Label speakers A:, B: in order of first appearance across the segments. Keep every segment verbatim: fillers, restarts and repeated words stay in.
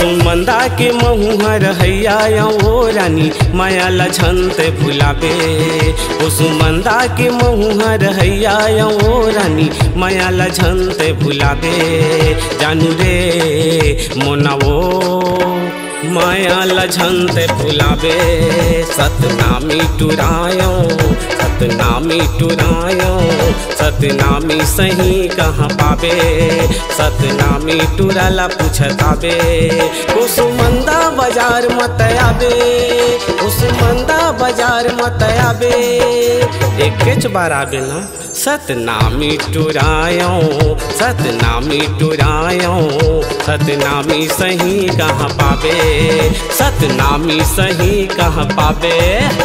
A: कुसुम मंदा के महुहर हैया ओ रानी माया लझनते भुलाबे। कुसुम मंदा के महुहर हैया ओ रानी माया लझनते भुलाबे। जानू रे मोनावो माया लझनते भुलाबे। सतनामी टुरायो सतनामी टुरायो सतनामी सही कहाँ पाबे। सतनामी टुराला पूछताबे कुसुम मंदा बाजार मत आबे। कुसुम मंदा बाजार मत आबे एक बार आबे ना। सतनामी टुरायो सतनामी टुरायो सतनामी सही कहाँ पाबे। सतनामी सही कहाँ पाबे।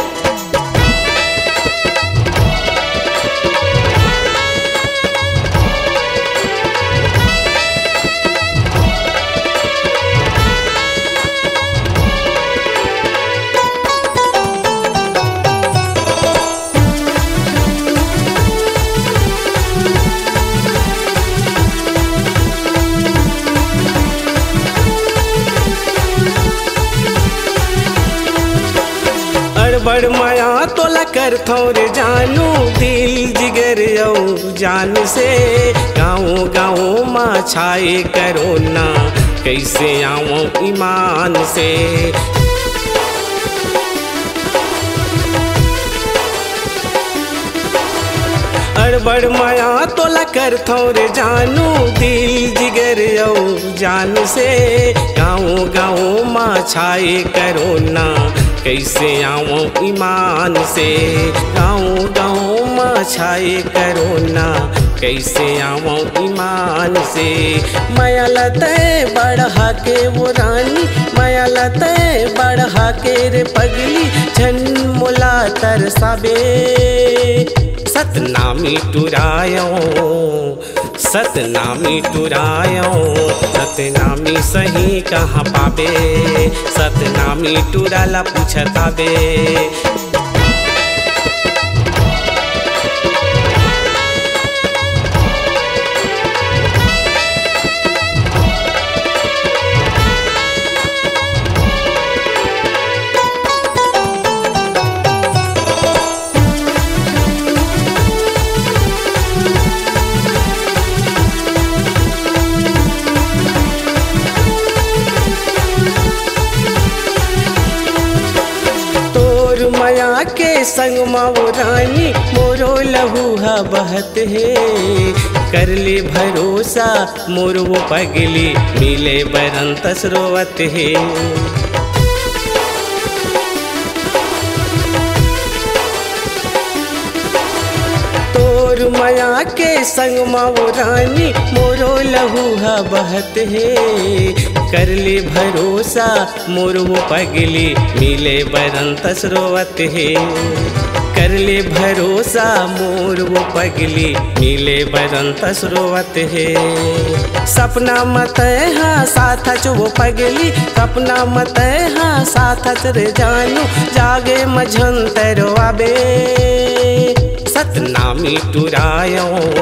A: बड़ माया तोला कर थोरे जानू दिल जिगर औ जान से। गाँव गाँव माँ छाए करो ना कैसे आओ ईमान से। अड़बड़ माया तोला कर थोरे जानू दिल जिगर औ जान से। गाँव गाँव माँ छाए करो ना कैसे आओ ईमान से। गाँव गाँव माँ छाए करो ना कैसे आओ ईमान से। माया लते बढ़ा के वो रानी माया लते बढ़ा के रे पगली झन मुला तरसाबे। सतनामी टुरायो सतनामी टुरायो सतनामी सही कहाँ पाबे। सतनामी टुराला पूछताबे। माया के संग माओ रानी मोरो लहूहा बहत है। कर ले भरोसा मोर वो पगली मिले बरंत रोवत है। तोर माया के संग माओ रानी मोरो लहूहा बहत है। कर ले भरोसा मोर वो पगली मिले बरंत रोवत है। कर ले भरोसा मोर वो पगली मिले बरंत रोवत है। सपना मत हाँ साथ चो वो पगली सपना मत हाँ साथ रे जानू जागे मझंतर आबे। सतनामी टुरायो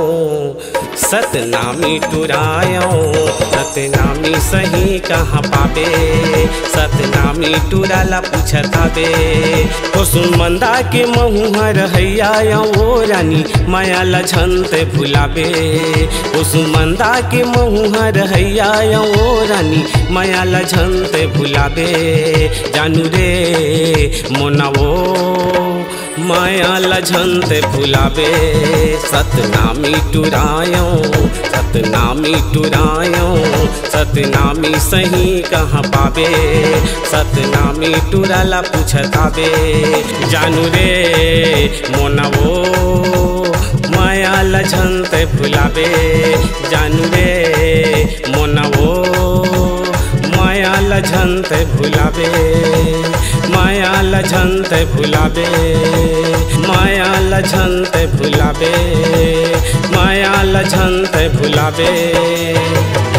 A: सतनामी टुरायो सतनामी सही कहाँ पाबे। सतनामी टुराला पूछताबे कुसुम मंदा के महुहर हैया ओ रानी माया लझनते भुलाबे। कुसुम मंदा के महुहर हैया ओ रानी माया लझनते भुलाबे। जानू रे मोनावो माया लझनते भुलाबे। सतनामी टुरायो सतनामी टुरायो सतनामी सही कहाँ पाबे। सतनामी टुराला पूछताबे। जानू रे मोनावो माया लझनते भुलाबे। जानू रे मोनावो माया लझनते भुलाबे। माया लझनते भुलाबे। माया लझनते भुलाबे। माया लझनते भुलाबे।